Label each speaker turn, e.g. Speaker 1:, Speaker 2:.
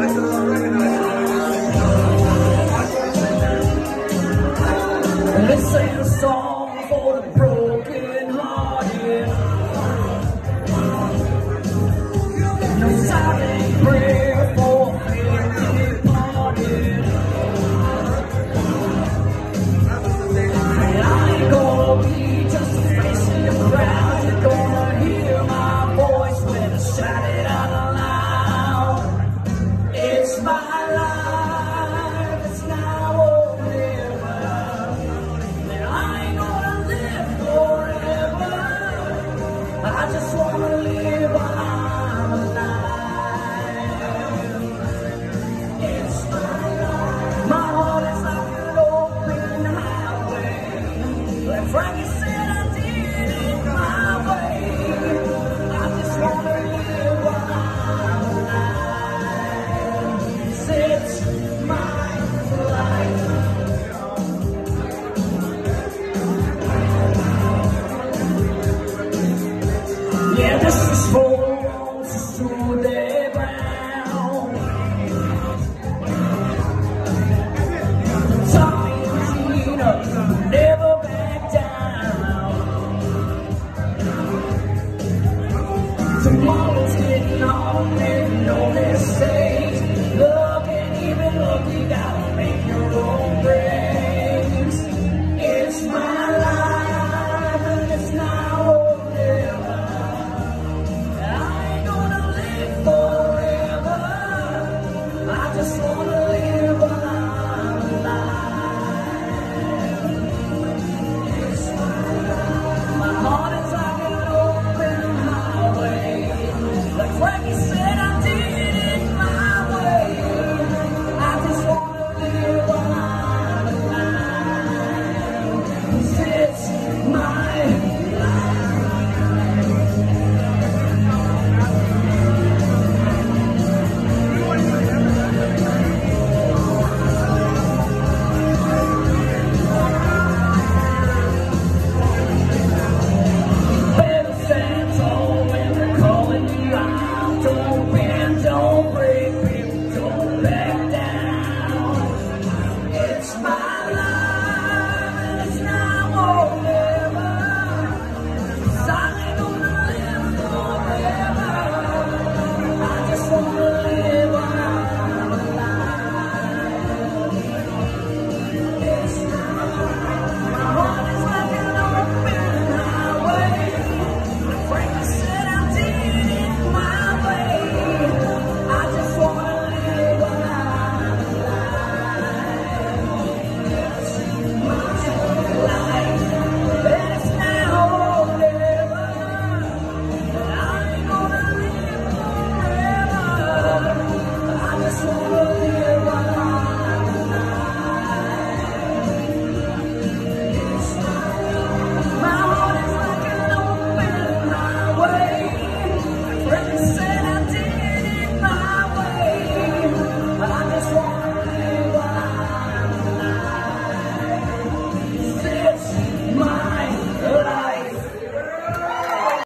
Speaker 1: Let's sing a song for the broken hearted. No silent prayer for faith departed. I ain't gonna be just a face in the crowd. You're gonna hear my voice when I shout it out loud. It's my